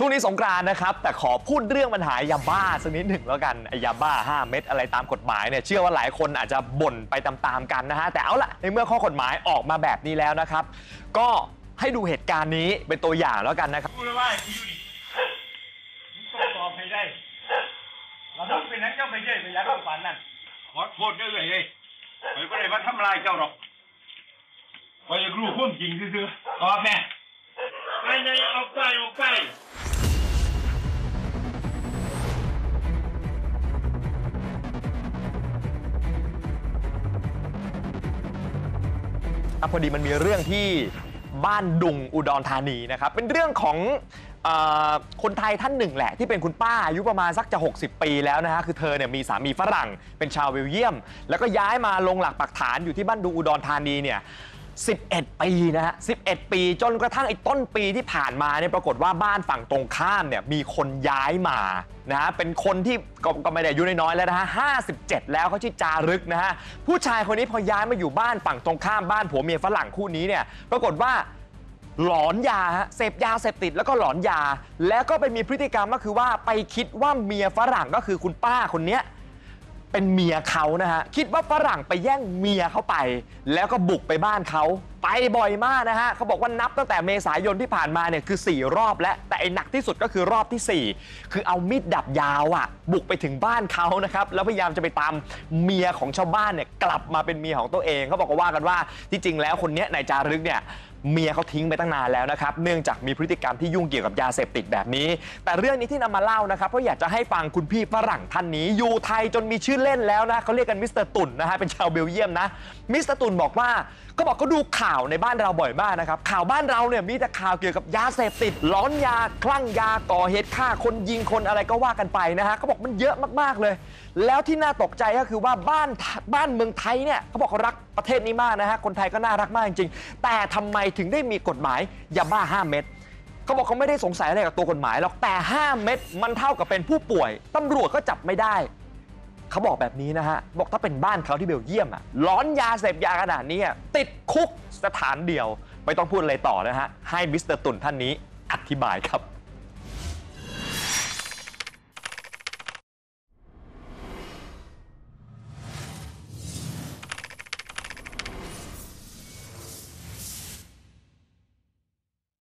ช่วงนี้สงกรานต์นะครับแต่ขอพูดเรื่องปัญหายาบ้าสักนิดหนึ่งแล้วกันยาบ้า5 เม็ดอะไรตามกฎหมายเนี่ยเชื่อว่าหลายคนอาจจะบ่นไปตามๆกันนะฮะแต่เอาละในเมื่อข้อกฎหมายออกมาแบบนี้แล้วนะครับก็ให้ดูเหตุการณ์นี้เป็นตัวอย่างแล้วกันนะครับพูดว่าอยู่ดิมึงต้องตอบให้ได้เราต้องเป็นนั้นเจ้าไปเย่ไปยัดลูกฝันนั่นขอโทษด้วยเลยไปก็เลยมาทำลายเจ้าหรอกไปอยากรู้ความจริงซื่อๆตอบแม่ไงออกไปพอดีมันมีเรื่องที่บ้านดุงอุดรธานีนะครับเป็นเรื่องของคนไทยท่านหนึ่งแหละที่เป็นคุณป้าอายุประมาณสักจะ60 ปีแล้วนะฮะคือเธอเนี่ยมีสามีฝรั่งเป็นชาวเบลเยียมแล้วก็ย้ายมาลงหลักปักฐานอยู่ที่บ้านดุงอุดรธานีเนี่ย11 ปีนะฮะ11 ปีจนกระทั่งไอ้ต้นปีที่ผ่านมาเนี่ยปรากฏว่าบ้านฝั่งตรงข้ามเนี่ยมีคนย้ายมานะฮะเป็นคนที่ก็ไม่ได้อายุน้อยๆแล้วนะฮะ57แล้วเขาชื่อจารึกนะฮะผู้ชายคนนี้พอย้ายมาอยู่บ้านฝั่งตรงข้ามบ้านผัวเมียฝรั่งคู่นี้เนี่ยปรากฏว่าหลอนยาเสพยาเสพติดแล้วก็หลอนยาแล้วก็ไปมีพฤติกรรมก็คือว่าไปคิดว่าเมียฝรั่งก็คือคุณป้าคนนี้เป็นเมียเขานะฮะคิดว่าฝรั่งไปแย่งเมียเขาไปแล้วก็บุกไปบ้านเขาไปบ่อยมากนะฮะเขาบอกว่านับตั้งแต่เมษายนที่ผ่านมาเนี่ยคือ4 รอบแล้วแต่ไอ้หนักที่สุดก็คือรอบที่4คือเอามีดดับยาวบุกไปถึงบ้านเขานะครับแล้วพยายามจะไปตามเมียของชาวบ้านเนี่ยกลับมาเป็นเมียของตัวเองเขาบอกว่ากันว่าที่จริงแล้วคนนี้นายจารึกเนี่ยเมียเขาทิ้งไปตั้งนานแล้วนะครับเนื่องจากมีพฤติกรรมที่ยุ่งเกี่ยวกับยาเสพติดแบบนี้แต่เรื่องนี้ที่นำมาเล่านะครับเพราะอยากจะให้ฟังคุณพี่ฝรั่งท่านนี้อยู่ไทยจนมีชื่อเล่นแล้วนะเขาเรียกกันมิสเตอร์ตุ่นนะฮะเป็นชาวเบลเยียมนะมิสเตอร์ตุ่นบอกว่าเขาดูข่าวในบ้านเราบ่อยมากนะครับข่าวบ้านเราเนี่ยมีแต่ข่าวเกี่ยวกับยาเสพติดหลอนยาคลั่งยาก่อเหตุฆ่าคนยิงคนอะไรก็ว่ากันไปนะฮะเขาบอกมันเยอะมากๆเลยแล้วที่น่าตกใจก็คือว่าบ้านเมืองไทยเนี่ยเขาบอกเขารักประเทศนี้มากนะฮะคนไทยก็น่ารักมากจริงๆแต่ทำไมถึงได้มีกฎหมายยาบ้า5 เม็ดเขาบอกเขาไม่ได้สงสัยอะไรกับตัวกฎหมายหรอกแต่5 เม็ดมันเท่ากับเป็นผู้ป่วยตำรวจก็จับไม่ได้เขาบอกแบบนี้นะฮะบอกถ้าเป็นบ้านเขาที่เบลเยียมร้อนยาเสพยาขนาดนี้ติดคุกสถานเดียวไม่ต้องพูดอะไรต่อนะฮะให้มิสเตอร์ตุ่นท่านนี้อธิบายครับ